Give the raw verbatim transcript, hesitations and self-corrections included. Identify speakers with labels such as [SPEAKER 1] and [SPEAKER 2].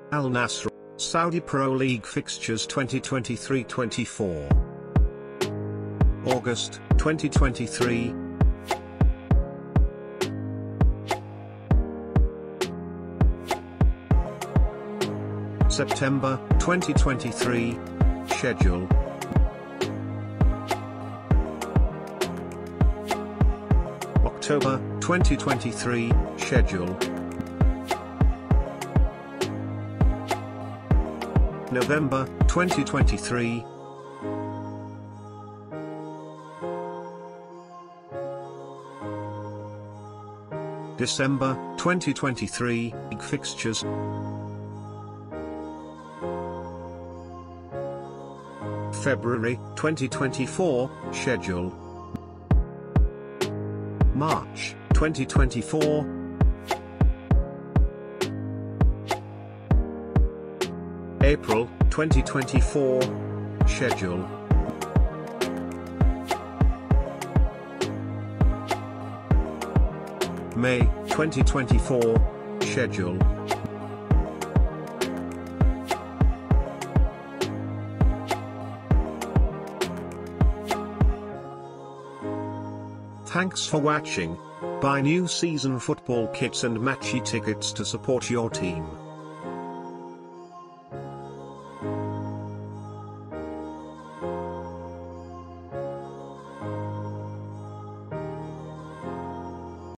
[SPEAKER 1] Al Nassr, Saudi Pro League fixtures twenty twenty-three twenty-four. August, twenty twenty-three. September, twenty twenty-three. Schedule. October, twenty twenty-three. Schedule. November, twenty twenty-three. December, twenty twenty-three. League fixtures. February, twenty twenty-four. Schedule. March, twenty twenty-four. April, twenty twenty-four. Schedule. May, twenty twenty-four. Schedule. Thanks for watching. Buy new season football kits and matchy tickets to support your team.